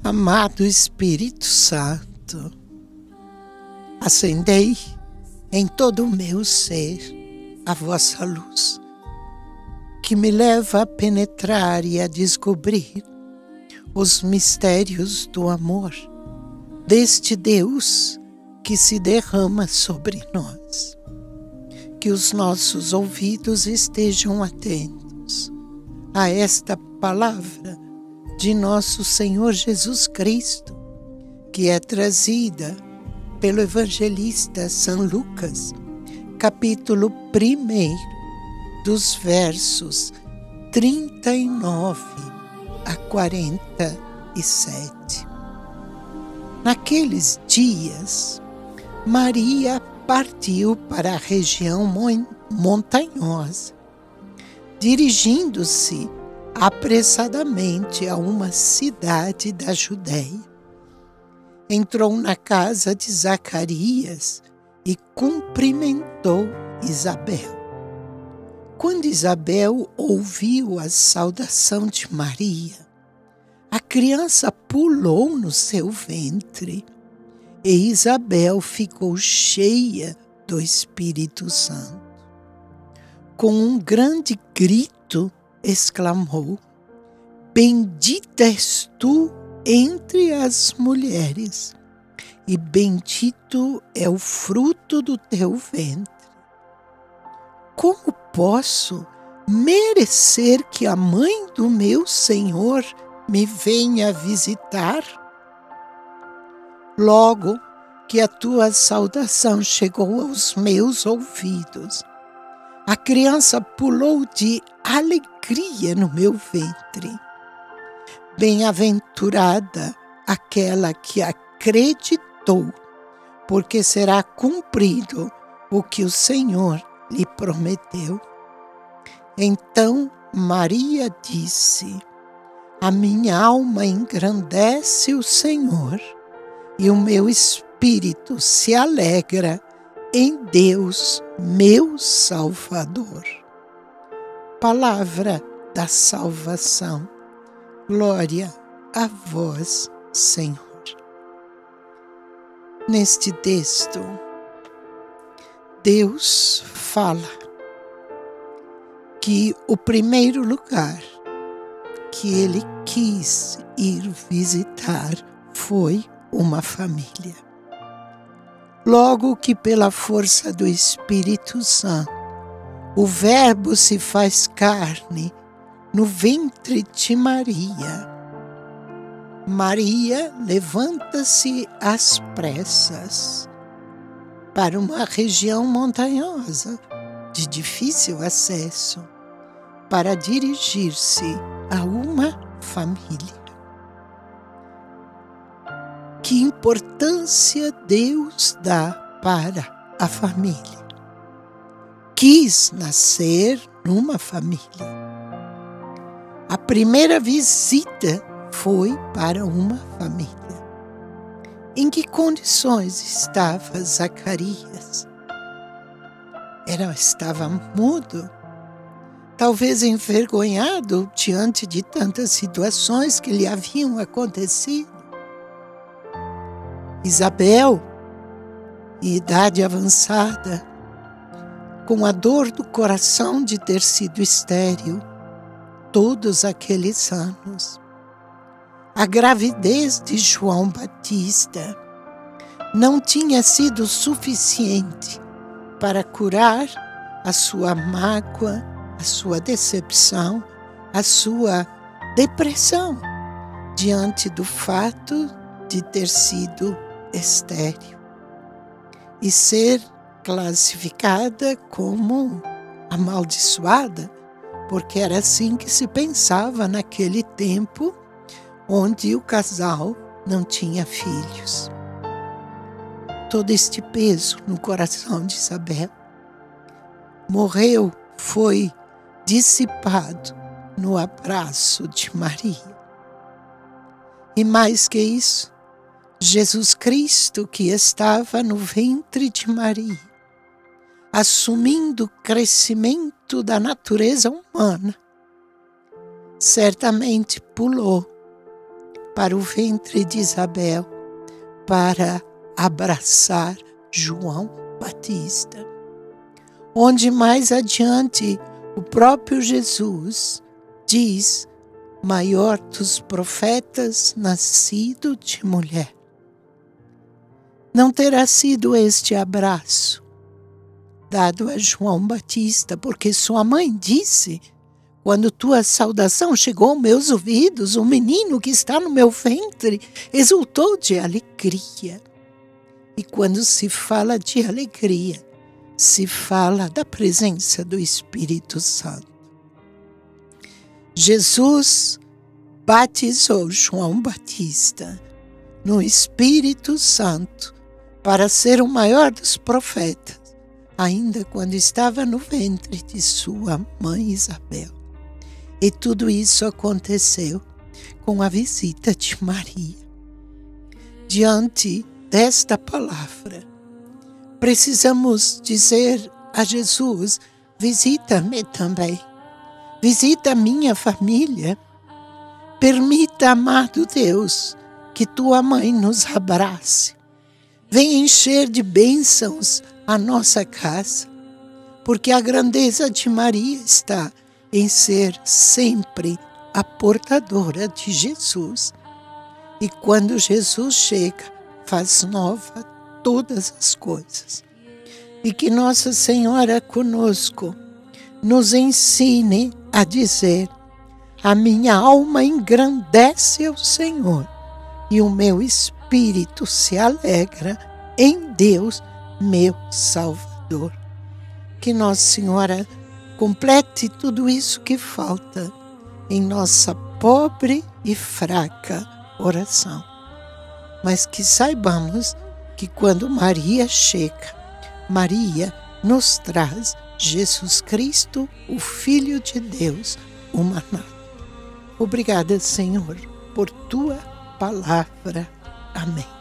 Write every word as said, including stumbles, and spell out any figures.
Amado Espírito Santo, acendei em todo o meu ser a vossa luz, que me leva a penetrar e a descobrir os mistérios do amor deste Deus que se derrama sobre nós. Que os nossos ouvidos estejam atentos a esta palavra de nosso Senhor Jesus Cristo, que é trazida pelo evangelista São Lucas, capítulo primeiro, dos versos trinta e nove a quarenta e sete. Naqueles dias, Maria partiu para a região montanhosa, dirigindo-se apressadamente a uma cidade da Judéia. Entrou na casa de Zacarias e cumprimentou Isabel. Quando Isabel ouviu a saudação de Maria, a criança pulou no seu ventre e Isabel ficou cheia do Espírito Santo. Com um grande grito, exclamou: Bendita és tu entre as mulheres, e bendito é o fruto do teu ventre. Como posso merecer que a mãe do meu Senhor me venha visitar? Logo que a tua saudação chegou aos meus ouvidos, a criança pulou de alegria no meu ventre. Bem-aventurada aquela que acreditou, porque será cumprido o que o Senhor lhe prometeu. Então Maria disse: A minha alma engrandece o Senhor, e o meu espírito se alegra em Deus, meu Salvador. Palavra da salvação. Glória a vós, Senhor. Neste texto, Deus fala que o primeiro lugar que ele quis ir visitar foi uma família. Logo que pela força do Espírito Santo, o Verbo se faz carne no ventre de Maria. Maria levanta-se às pressas para uma região montanhosa de difícil acesso para dirigir-se a uma família. Que importância Deus dá para a família. Quis nascer numa família. A primeira visita foi para uma família. Em que condições estava Zacarias? Era, estava mudo, talvez envergonhado diante de tantas situações que lhe haviam acontecido. Isabel, em idade avançada, com a dor do coração de ter sido estéril todos aqueles anos. A gravidez de João Batista não tinha sido suficiente para curar a sua mágoa, a sua decepção, a sua depressão diante do fato de ter sido estéril e ser classificada como amaldiçoada, porque era assim que se pensava naquele tempo onde o casal não tinha filhos. Todo este peso no coração de Isabel morreu, foi dissipado no abraço de Maria. E mais que isso, Jesus Cristo, que estava no ventre de Maria, assumindo o crescimento da natureza humana, certamente pulou para o ventre de Isabel, para abraçar João Batista. Onde mais adiante o próprio Jesus diz: maior dos profetas nascido de mulher. Não terá sido este abraço dado a João Batista, porque sua mãe disse: quando tua saudação chegou aos meus ouvidos, o menino que está no meu ventre exultou de alegria. E quando se fala de alegria, se fala da presença do Espírito Santo. Jesus batizou João Batista no Espírito Santo para ser o maior dos profetas, ainda quando estava no ventre de sua mãe Isabel. E tudo isso aconteceu com a visita de Maria. Diante desta palavra, precisamos dizer a Jesus: visita-me também, visita a minha família. Permita, amado Deus, que tua mãe nos abrace. Vem encher de bênçãos a nossa casa, porque a grandeza de Maria está em ser sempre a portadora de Jesus. E quando Jesus chega, faz nova todas as coisas. E que Nossa Senhora conosco nos ensine a dizer: a minha alma engrandece ao Senhor e o meu espírito se alegra em Deus, meu Salvador. Que Nossa Senhora complete tudo isso que falta em nossa pobre e fraca oração. Mas que saibamos que quando Maria chega, Maria nos traz Jesus Cristo, o Filho de Deus, humanado. Obrigada, Senhor, por tua palavra. Amém.